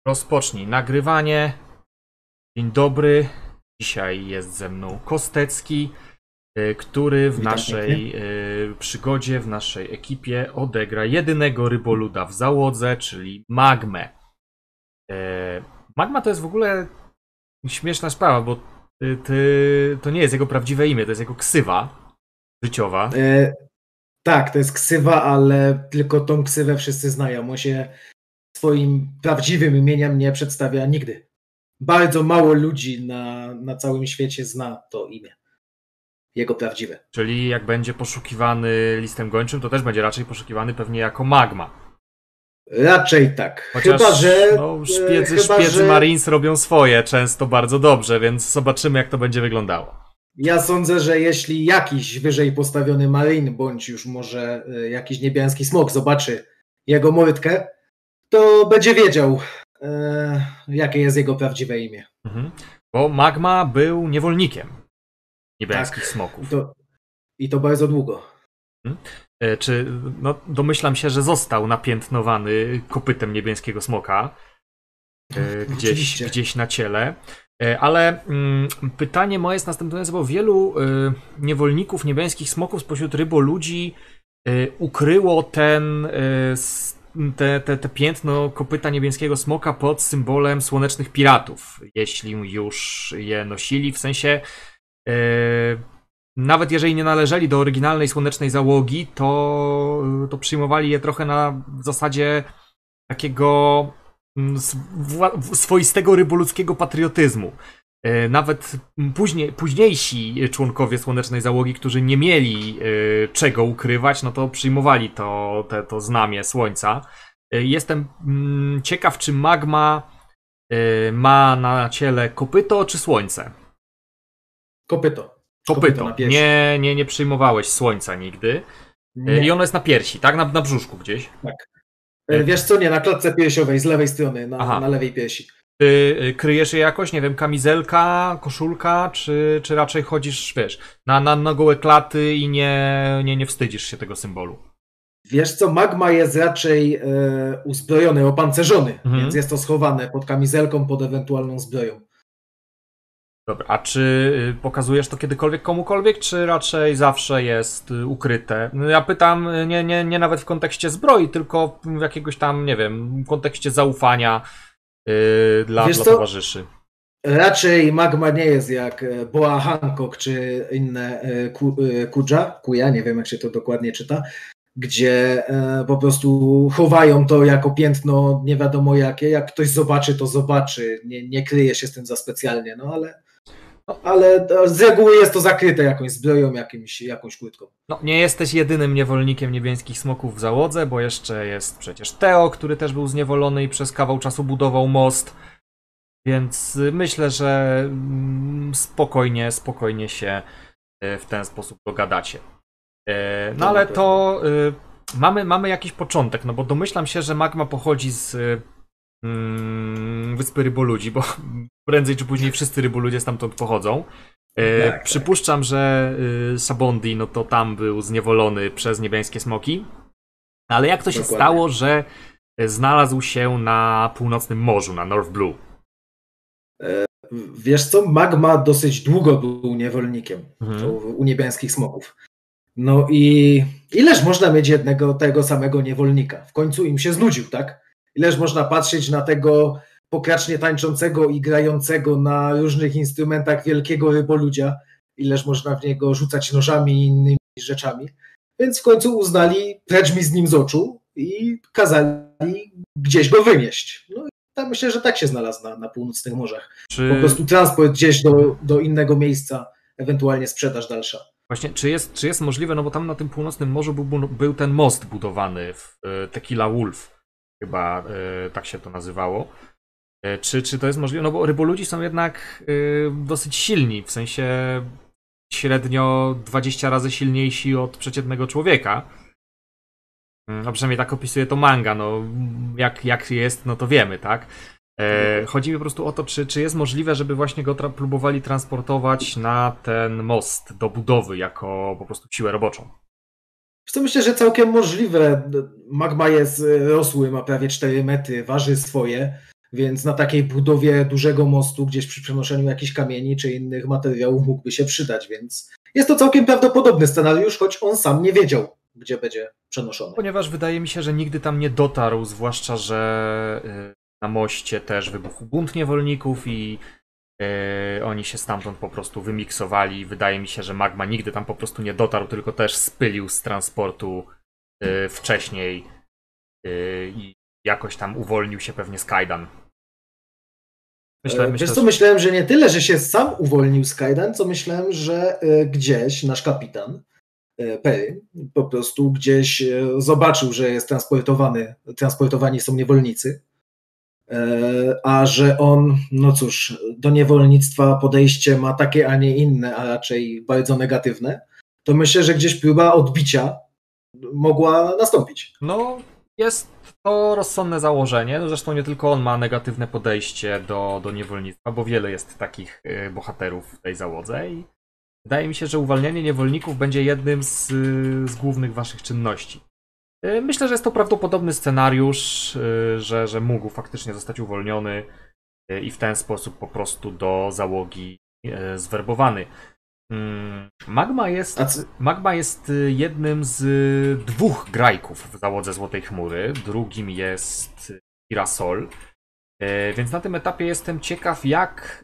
Rozpocznij nagrywanie. Dzień dobry. Dzisiaj jest ze mną Kostecki, który w naszej przygodzie, w naszej ekipie odegra jedynego ryboluda w załodze, czyli Magmę. Magma to jest w ogóle śmieszna sprawa, bo to nie jest jego prawdziwe imię, to jest jego ksywa życiowa. Tak, to jest ksywa, ale tylko tą ksywę wszyscy znają. On się swoim prawdziwym imieniem nie przedstawia nigdy. Bardzo mało ludzi na całym świecie zna to imię. Jego prawdziwe. Czyli jak będzie poszukiwany listem gończym, to też będzie raczej poszukiwany pewnie jako Magma. Raczej tak. Chociaż chyba, że szpiedzy Marines robią swoje często bardzo dobrze, więc zobaczymy, jak to będzie wyglądało. Ja sądzę, że jeśli jakiś wyżej postawiony Marine, bądź już może jakiś niebiański smok zobaczy jego mordkę, to będzie wiedział, jakie jest jego prawdziwe imię. Bo Magma był niewolnikiem niebiańskich smoków. I to bardzo długo. Domyślam się, że został napiętnowany kopytem niebieskiego smoka gdzieś na ciele. Ale pytanie moje jest następujące, bo wielu niewolników niebiańskich smoków spośród ryboludzi ukryło te piętno kopyta niebieskiego smoka pod symbolem słonecznych piratów, jeśli już je nosili, w sensie nawet jeżeli nie należeli do oryginalnej słonecznej załogi, to przyjmowali je trochę na zasadzie takiego swoistego ryboludzkiego patriotyzmu. Nawet późniejsi członkowie słonecznej załogi, którzy nie mieli czego ukrywać, no to przyjmowali to znamię słońca. Jestem ciekaw, czy Magma ma na ciele kopyto czy słońce? Kopyto. Nie przyjmowałeś słońca nigdy. Nie. I ono jest na piersi, tak? Na brzuszku gdzieś. Tak. Wiesz co, nie, na klatce piersiowej, z lewej strony, na lewej piersi. Ty kryjesz je jakoś, nie wiem, kamizelka, koszulka, czy raczej chodzisz, wiesz, na gołe klaty i nie wstydzisz się tego symbolu? Wiesz co, Magma jest raczej uzbrojony, opancerzony, więc jest to schowane pod kamizelką, pod ewentualną zbroją. Dobra, a czy pokazujesz to kiedykolwiek komukolwiek, czy raczej zawsze jest ukryte? Ja pytam nie nawet w kontekście zbroi, tylko w jakiegoś tam, nie wiem, w kontekście zaufania dla towarzyszy. Raczej Magma nie jest jak Boa Hancock, czy inne Kuja, nie wiem jak się to dokładnie czyta, gdzie po prostu chowają to jako piętno nie wiadomo jakie, jak ktoś zobaczy, to zobaczy, nie kryje się z tym za specjalnie, no ale z reguły jest to zakryte jakąś zbroją, jakąś kurtką. No, nie jesteś jedynym niewolnikiem niebiańskich smoków w załodze, bo jeszcze jest przecież Teo, który też był zniewolony i przez kawał czasu budował most, więc myślę, że spokojnie się w ten sposób dogadacie. No ale to mamy jakiś początek, no bo domyślam się, że Magma pochodzi z wyspy ryboludzi, bo prędzej czy później wszyscy ryboludzie stamtąd pochodzą. Przypuszczam, że Sabondi, no to tam był zniewolony przez niebiańskie smoki. Ale jak to się stało, że znalazł się na północnym morzu, na North Blue? Wiesz co, Magma dosyć długo był niewolnikiem u niebiańskich smoków. No i ileż można mieć jednego tego samego niewolnika? W końcu im się znudził, tak? Ileż można patrzeć na tego pokracznie tańczącego i grającego na różnych instrumentach wielkiego ryboludzia, ileż można w niego rzucać nożami i innymi rzeczami. Więc w końcu uznali, precz mi z nim z oczu i kazali gdzieś go wynieść. No i tam myślę, że tak się znalazł na północnych morzach. Po prostu transport gdzieś do innego miejsca, ewentualnie sprzedaż dalsza. Właśnie, czy jest możliwe, no bo tam na tym północnym morzu był ten most budowany w Tequila Wolf, chyba tak się to nazywało. Czy to jest możliwe? No bo ryboludzi są jednak dosyć silni, w sensie średnio 20 razy silniejsi od przeciętnego człowieka. A przynajmniej tak opisuje to manga, no jak jest, no to wiemy, tak? Chodzi mi po prostu o to, czy jest możliwe, żeby właśnie go próbowali transportować na ten most do budowy jako po prostu siłę roboczą. To myślę, że całkiem możliwe. Magma jest rosły, ma prawie 4 metry, waży swoje. Więc na takiej budowie dużego mostu, gdzieś przy przenoszeniu jakichś kamieni czy innych materiałów mógłby się przydać, więc jest to całkiem prawdopodobny scenariusz, choć on sam nie wiedział, gdzie będzie przenoszony. Ponieważ wydaje mi się, że nigdy tam nie dotarł, zwłaszcza, że na moście też wybuchł bunt niewolników i oni się stamtąd po prostu wymiksowali. Wydaje mi się, że Magma nigdy tam po prostu nie dotarł, tylko też spylił z transportu wcześniej i jakoś tam uwolnił się pewnie z kajdan. Wiesz co, myślałem, że nie tyle, że się sam uwolnił z kajdan, co myślałem, że gdzieś nasz kapitan Perry po prostu gdzieś zobaczył, że jest transportowani są niewolnicy, a że on, no cóż, do niewolnictwa podejście ma takie, a nie inne, a raczej bardzo negatywne, to myślę, że gdzieś próba odbicia mogła nastąpić. No, jest to rozsądne założenie. No, zresztą nie tylko on ma negatywne podejście do niewolnictwa, bo wiele jest takich bohaterów w tej załodze i wydaje mi się, że uwalnianie niewolników będzie jednym z głównych waszych czynności. Myślę, że jest to prawdopodobny scenariusz, że mógł faktycznie zostać uwolniony i w ten sposób po prostu do załogi zwerbowany. Magma jest jednym z 2 grajków w załodze Złotej Chmury, drugim jest Irasol, więc na tym etapie jestem ciekaw, jak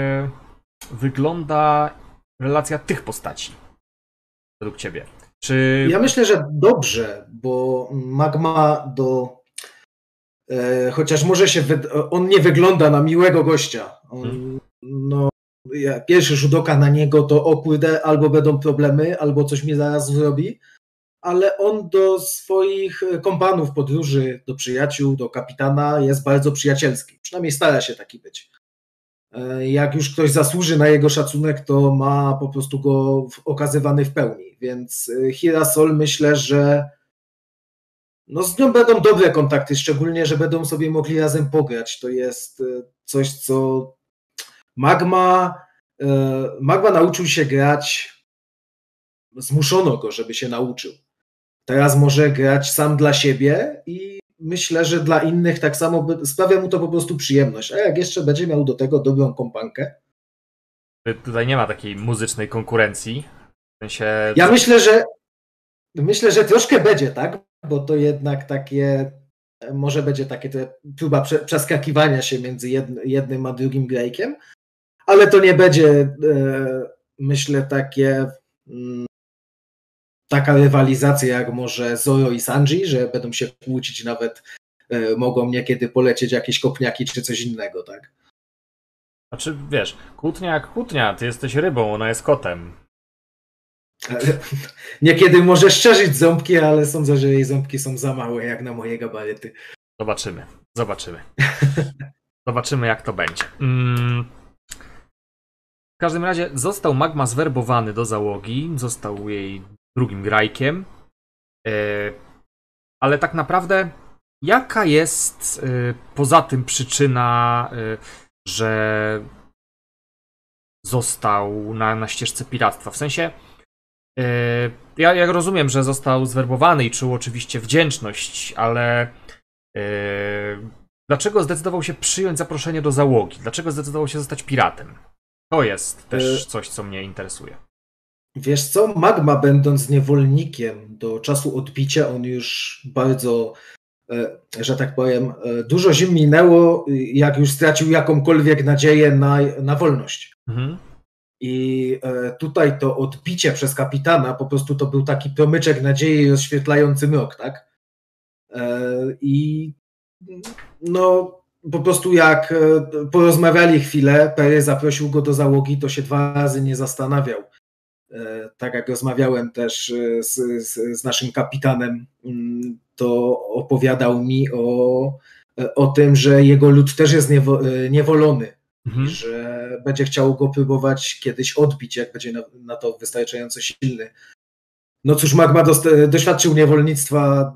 wygląda relacja tych postaci według ciebie. Ja myślę, że dobrze, bo Magma chociaż może on nie wygląda na miłego gościa. Pierwszy rzut oka na niego to o kurde, albo będą problemy, albo coś mi zaraz zrobi, ale on do swoich kompanów podróży, do przyjaciół, do kapitana jest bardzo przyjacielski. Przynajmniej stara się taki być. Jak już ktoś zasłuży na jego szacunek, to ma po prostu go okazywany w pełni. Więc Hirasol myślę, że z nią będą dobre kontakty, szczególnie, że będą sobie mogli razem pograć. To jest coś, co Magma nauczył się grać, zmuszono go, żeby się nauczył. Teraz może grać sam dla siebie i myślę, że dla innych tak samo sprawia mu to po prostu przyjemność. A jak jeszcze będzie miał do tego dobrą kompankę? Tutaj nie ma takiej muzycznej konkurencji. W sensie... Ja myślę, że troszkę będzie, tak? Bo to jednak takie, może będzie takie próba przeskakiwania się między jednym a drugim grajkiem, ale to nie będzie, myślę, taka rywalizacja jak może Zoro i Sanji, że będą się kłócić, nawet mogą niekiedy polecieć jakieś kopniaki czy coś innego, tak? Znaczy, wiesz, kłótnia jak kłótnia, ty jesteś rybą, ona jest kotem. Niekiedy może szczerzyć ząbki, ale sądzę, że jej ząbki są za małe jak na moje gabaryty. Zobaczymy. Zobaczymy, jak to będzie. W każdym razie został Magma zwerbowany do załogi, został jej drugim grajkiem, ale tak naprawdę jaka jest poza tym przyczyna, że został na ścieżce piractwa? W sensie ja rozumiem, że został zwerbowany i czuł oczywiście wdzięczność, ale dlaczego zdecydował się przyjąć zaproszenie do załogi? Dlaczego zdecydował się zostać piratem? To jest też coś, co mnie interesuje. Wiesz co, Magma, będąc niewolnikiem do czasu odbicia, on już bardzo, że tak powiem, dużo zim minęło, jak już stracił jakąkolwiek nadzieję na wolność. Mhm. I tutaj to odbicie przez kapitana po prostu to był taki promyczek nadziei rozświetlający mrok, tak? I po prostu jak porozmawiali chwilę, Perry zaprosił go do załogi, to się 2 razy nie zastanawiał. Tak jak rozmawiałem też z naszym kapitanem, to opowiadał mi o tym, że jego lud też jest niewolony. I że będzie chciał go próbować kiedyś odbić, jak będzie na to wystarczająco silny. No cóż, Magma doświadczył niewolnictwa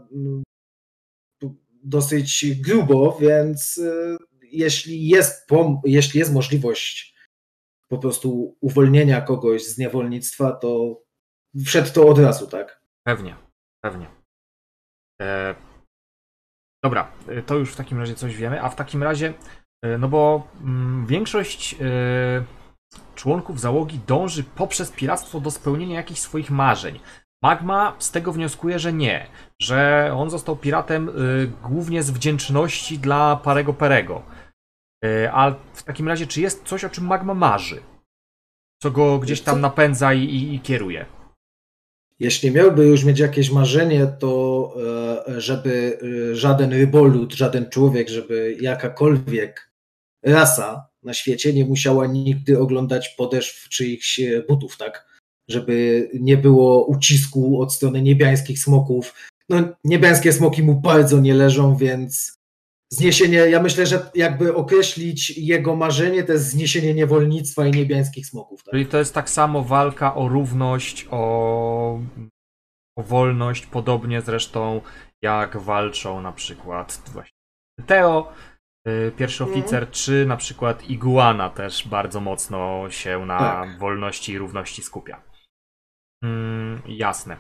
dosyć grubo, więc jeśli jest możliwość po prostu uwolnienia kogoś z niewolnictwa, to wszedł to od razu, tak? Pewnie. Dobra, to już w takim razie coś wiemy, a w takim razie, no bo większość członków załogi dąży poprzez piractwo do spełnienia jakichś swoich marzeń. Magma z tego wnioskuje, że nie, że on został piratem głównie z wdzięczności dla Parego Perego. A w takim razie, czy jest coś, o czym Magma marzy? Co go gdzieś tam napędza i kieruje? Jeśli miałby już mieć jakieś marzenie, to żeby żaden rybolud, żaden człowiek, żeby jakakolwiek rasa na świecie nie musiała nigdy oglądać podeszw czyichś butów, tak? Żeby nie było ucisku od strony niebiańskich smoków. No, niebiańskie smoki mu bardzo nie leżą, więc zniesienie, ja myślę, że jakby określić jego marzenie, to jest zniesienie niewolnictwa i niebiańskich smoków. Tak? Czyli to jest tak samo walka o równość, o wolność, podobnie zresztą jak walczą na przykład właśnie Teo, pierwszy oficer, czy na przykład Iguana też bardzo mocno się na wolności i równości skupia. Jasne.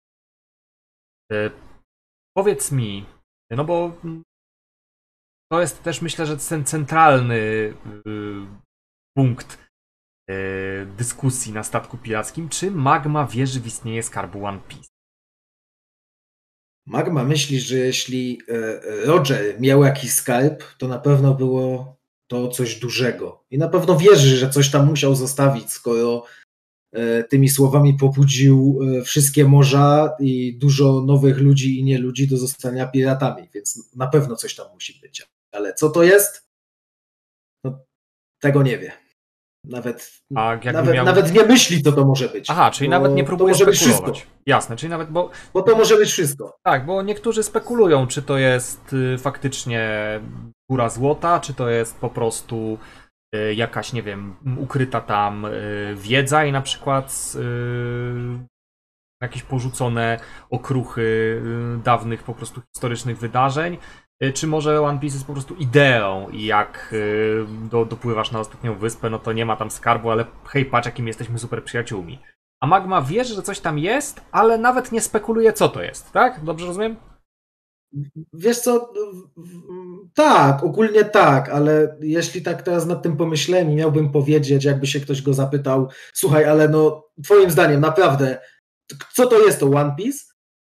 Powiedz mi, no bo to jest też, myślę, że ten centralny punkt dyskusji na statku pirackim, czy Magma wierzy w istnienie skarbu One Piece? Magma myśli, że jeśli Roger miał jakiś skarb, to na pewno było to coś dużego. I na pewno wierzy, że coś tam musiał zostawić, skoro tymi słowami pobudził wszystkie morza i dużo nowych ludzi i nie ludzi do zostania piratami, więc na pewno coś tam musi być. Ale co to jest? No, tego nie wie. Nawet nie myśli, co to może być. Aha, czyli nawet nie próbuje spekulować. Jasne, czyli nawet, bo to może być wszystko. Tak, bo niektórzy spekulują, czy to jest faktycznie góra złota, czy to jest po prostu jakaś, nie wiem, ukryta tam wiedza i na przykład jakieś porzucone okruchy dawnych po prostu historycznych wydarzeń. Czy może One Piece jest po prostu ideą i jak dopływasz na ostatnią wyspę, no to nie ma tam skarbu, ale hej, patrz, jakim jesteśmy super przyjaciółmi. A Magma wierzy, że coś tam jest, ale nawet nie spekuluje, co to jest, tak? Dobrze rozumiem? Wiesz co, tak, ogólnie tak, ale jeśli tak teraz nad tym pomyślałem i miałbym powiedzieć, jakby się ktoś go zapytał, słuchaj, ale no twoim zdaniem naprawdę, co to jest to One Piece?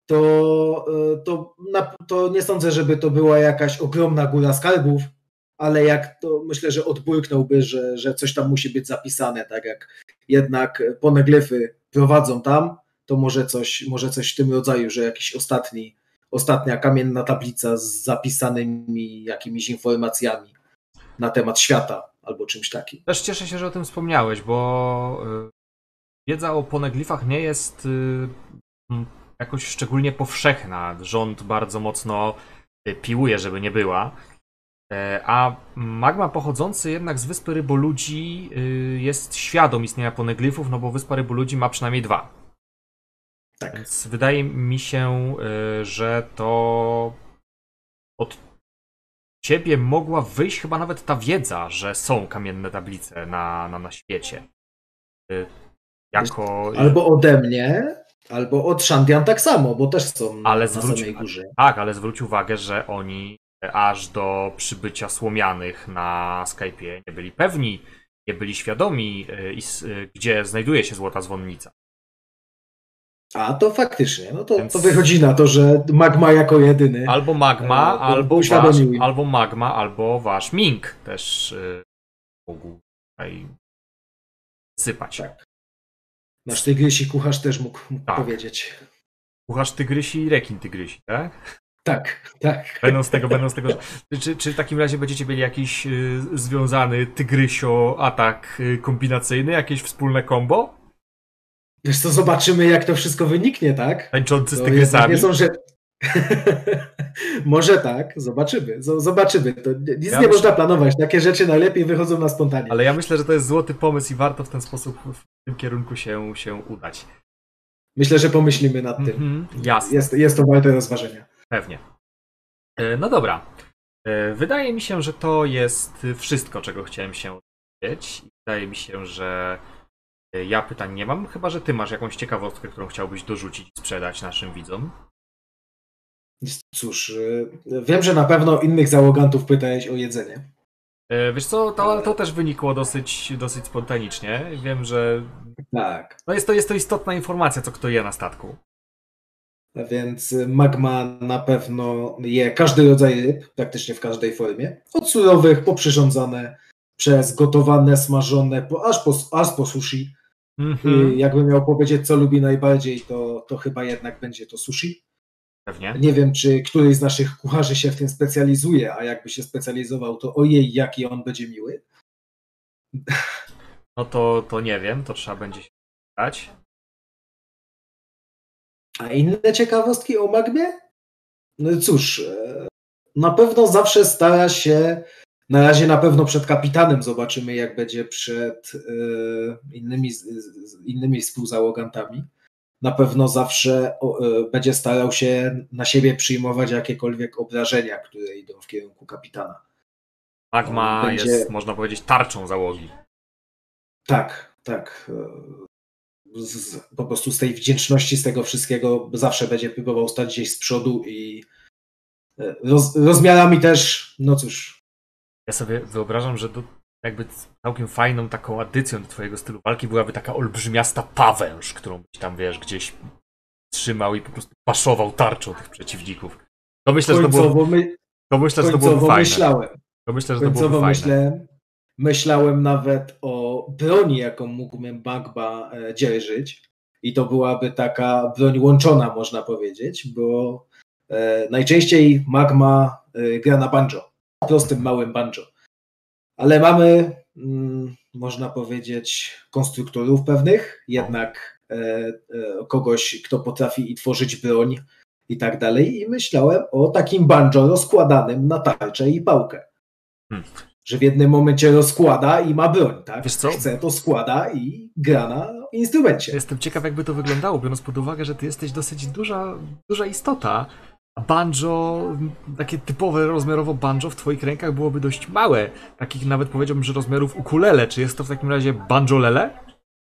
To nie sądzę, żeby to była jakaś ogromna góra skarbów, ale jak to myślę, że odburknąłby, że coś tam musi być zapisane, tak jak jednak poneglyfy prowadzą tam, to może coś w tym rodzaju, że jakiś ostatnia kamienna tablica z zapisanymi jakimiś informacjami na temat świata albo czymś takim. Też cieszę się, że o tym wspomniałeś, bo wiedza o poneglifach nie jest jakoś szczególnie powszechna. Rząd bardzo mocno piłuje, żeby nie była. A Magma pochodzący jednak z Wyspy Ryboludzi jest świadom istnienia poneglifów, no bo Wyspa Ryboludzi ma przynajmniej 2. Tak. Więc wydaje mi się, że to od ciebie mogła wyjść chyba nawet ta wiedza, że są kamienne tablice na świecie. Albo ode mnie, albo od Shandian tak samo, bo też są na samej górze. Tak, ale zwróć uwagę, że oni aż do przybycia Słomianych na Skype'ie nie byli pewni, nie byli świadomi, gdzie znajduje się Złota Dzwonnica. A to faktycznie, no to wychodzi na to, że Magma jako jedyny. Albo Magma, albo Magma, albo wasz Ming też mógł tutaj sypać. Tak. Nasz tygrysi kucharz też mógł powiedzieć. Kucharz tygrysi i rekin tygrysi, tak? Tak. Będą z tego. Czy w takim razie będziecie mieli jakiś związany tygrysio-atak kombinacyjny, jakieś wspólne combo? Wiesz co, zobaczymy jak to wszystko wyniknie, tak? Tańczący z tygrysami? Nie są, że... Może tak, zobaczymy. To nic nie można planować, takie rzeczy najlepiej wychodzą na spontanie. Ale ja myślę, że to jest złoty pomysł i warto w ten sposób, w tym kierunku się udać. Myślę, że pomyślimy nad tym. Jasne. Jest to warte rozważenia. Pewnie. No dobra. Wydaje mi się, że to jest wszystko, czego chciałem się dowiedzieć. Wydaje mi się, że ja pytań nie mam, chyba że ty masz jakąś ciekawostkę, którą chciałbyś dorzucić i sprzedać naszym widzom. Cóż, wiem, że na pewno innych załogantów pytałeś o jedzenie. Wiesz co, to też wynikło dosyć spontanicznie. Wiem, że Tak. no jest to istotna informacja, co kto je na statku. Więc Magma na pewno je każdy rodzaj ryb, praktycznie w każdej formie. Od surowych, poprzyrządzone, przez gotowane, smażone, aż po sushi. I jakbym miał powiedzieć, co lubi najbardziej, to chyba jednak będzie to sushi. Pewnie. Nie wiem, czy któryś z naszych kucharzy się w tym specjalizuje, a jakby się specjalizował, to ojej, jaki on będzie miły. No to nie wiem, to trzeba będzie się pytać. A inne ciekawostki o Magmie? No cóż, na pewno zawsze stara się, na razie na pewno przed kapitanem, zobaczymy jak będzie przed innymi współzałogantami. Na pewno zawsze będzie starał się na siebie przyjmować jakiekolwiek obrażenia, które idą w kierunku kapitana. Magma jest, można powiedzieć, tarczą załogi. Tak. Po prostu z tej wdzięczności, z tego wszystkiego zawsze będzie próbował stać gdzieś z przodu i rozmiarami też, no cóż. Ja sobie wyobrażam, że jakby całkiem fajną taką adycją do twojego stylu walki byłaby taka olbrzymiasta pawęż, którą byś tam, wiesz, gdzieś trzymał i po prostu paszował tarczą tych przeciwników. To myślę, że to byłoby fajne. Myślałem nawet o broni, jaką mógłbym Magma dzierżyć. I to byłaby taka broń łączona, można powiedzieć, bo najczęściej Magma gra na banjo, prostym małym banjo. Ale mamy, można powiedzieć, konstruktorów pewnych, jednak kogoś, kto potrafi i tworzyć broń i tak dalej. I myślałem o takim banjo rozkładanym na tarczę i pałkę. Że w jednym momencie rozkłada i ma broń, tak? Wiesz co? Chce, to składa i gra na instrumencie. Jestem ciekaw, jakby to wyglądało, biorąc pod uwagę, że ty jesteś dosyć duża istota. A banjo, takie typowe rozmiarowo banjo w twoich rękach byłoby dość małe. Takich nawet powiedziałbym, że rozmiarów ukulele. Czy jest to w takim razie banjo-lele?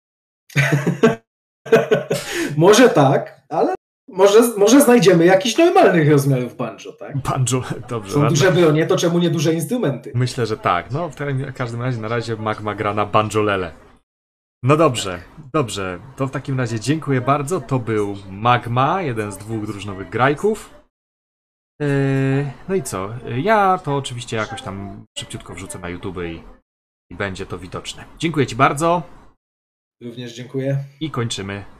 Może tak, ale może znajdziemy jakiś normalnych rozmiarów banjo, tak? Banjo, dobrze. Są duże bronie, to czemu nie duże instrumenty? Myślę, że tak. No, w każdym razie na razie Magma gra na banjo-lele. No dobrze. To w takim razie dziękuję bardzo. To był Magma, jeden z 2 drużynowych grajków. No i co? Ja to oczywiście jakoś tam szybciutko wrzucę na YouTube i będzie to widoczne. Dziękuję ci bardzo. Również dziękuję. I kończymy